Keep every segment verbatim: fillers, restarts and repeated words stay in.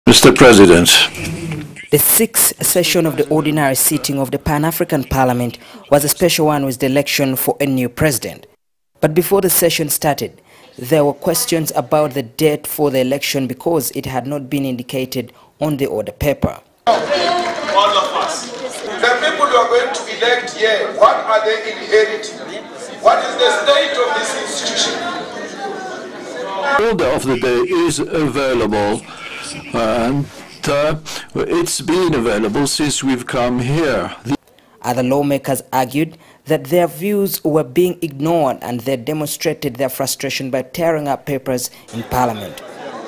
Mister President. The sixth session of the ordinary sitting of the Pan-African Parliament was a special one with the election for a new president. But before the session started, there were questions about the date for the election because it had not been indicated on the order paper. All of us, the people who are going to elect here, what are they inheriting? What is the state of this institution? The order of the day is available, and uh, it's been available since we've come here. The Other lawmakers argued that their views were being ignored and they demonstrated their frustration by tearing up papers in Parliament.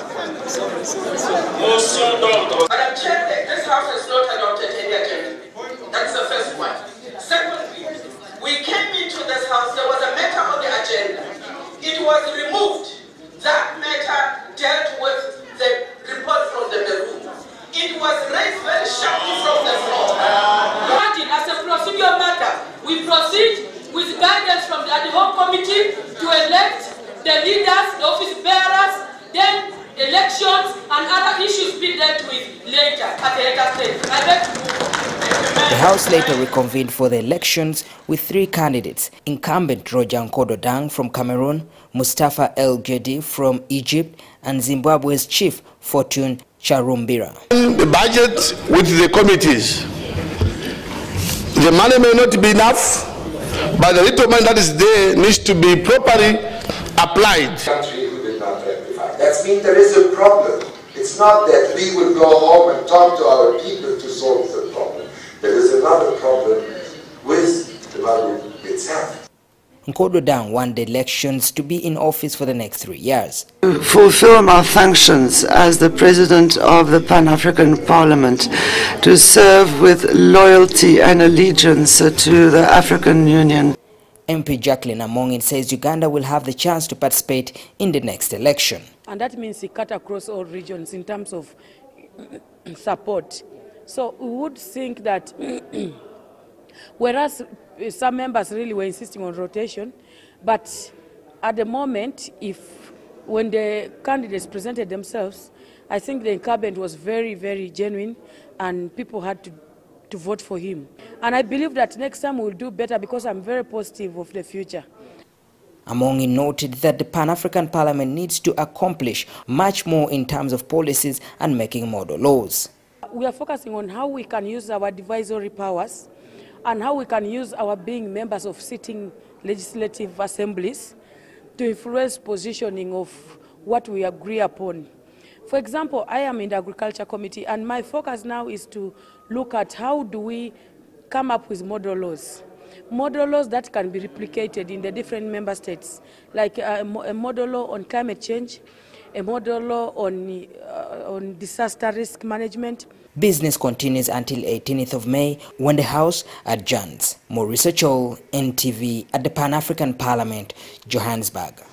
Madam Chair, this House has not adopted any agenda. That's the first one. Secondly, we came into this House, there was a matter on the agenda. It was removed. That matter dealt with the report from the Peru. It was raised very sharply from the floor. Imagine, as a procedural matter, we proceed with guidance from the ad hoc committee to elect the leaders, the office bearers, then elections and other issues be dealt with later at a later stage. I beg to The House later reconvened for the elections with three candidates: incumbent Roger Nkodo Dang from Cameroon, Mustafa El Gedi from Egypt, and Zimbabwe's chief Fortune Charumbira. The budget with the committees, the money may not be enough, but the little money that is there needs to be properly applied. Country who did not rectify. That means there is a problem. It's not that we will go home and talk to our people to solve the problem. There is another problem with the money itself. Nkodo Dang won the elections to be in office for the next three years. To fulfill my functions as the President of the Pan-African Parliament, to serve with loyalty and allegiance to the African Union. M P Jacqueline Amongin says Uganda will have the chance to participate in the next election. And that means it cut across all regions in terms of support. So we would think that whereas some members really were insisting on rotation, but at the moment, if when the candidates presented themselves, I think the incumbent was very, very genuine and people had to, to vote for him. And I believe that next time we'll do better because I'm very positive of the future. Amongin noted that the Pan-African Parliament needs to accomplish much more in terms of policies and making model laws. We are focusing on how we can use our advisory powers and how we can use our being members of sitting legislative assemblies to influence positioning of what we agree upon. For example, I am in the Agriculture Committee and my focus now is to look at how do we come up with model laws. Model laws that can be replicated in the different member states, like a, a model law on climate change, a model law on, uh, on disaster risk management. Business continues until eighteenth of May when the House adjourns. Maurice Chol, N T V, at the Pan-African Parliament, Johannesburg.